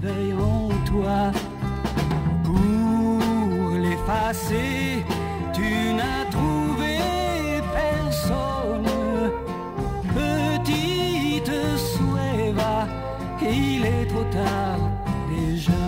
s'éveille en toi. Pour l'effacer, tu n'as trouvé personne. Petite Sueva, il est trop tard déjà.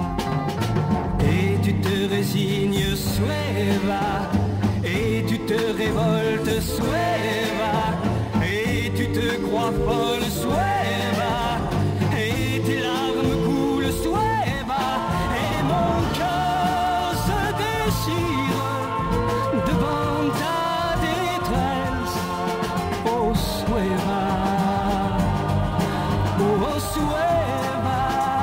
Et tu te résignes, Sueva, et tu te révoltes, Sueva, et tu te crois folle, Sueva, et tes larmes coulent, Sueva, et mon cœur se déchire devant ta détresse, oh Sueva, oh Sueva.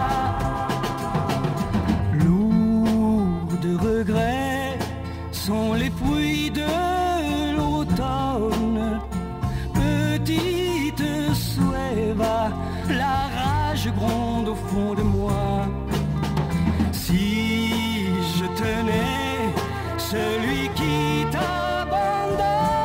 Lourds de regrets sont les fruits de l'automne. Petite Sueva, la rage gronde au fond de moi. Si je tenais celui qui t'abandonne,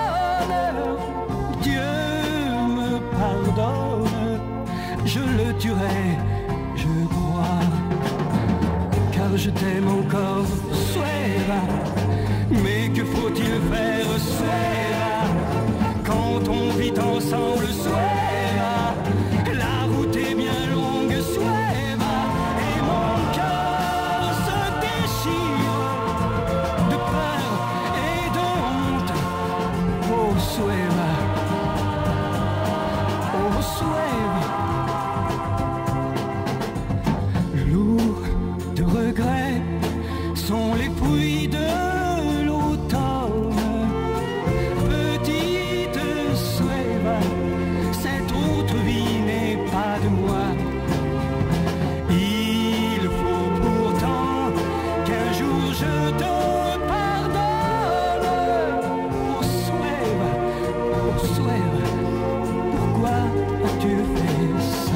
Dieu me pardonne, je le tuerai, je crois, car je t'aime encore, Sueva. Mais que faut-il faire, Sueva, quand on vit ensemble, Sueva? La route est bien longue, Sueva, et mon cœur se déchire de peur et de honte, oh Sueva, oh Sueva. Lourds de regrets sont les fruits de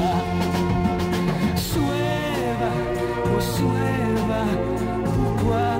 Sueva, pourquoi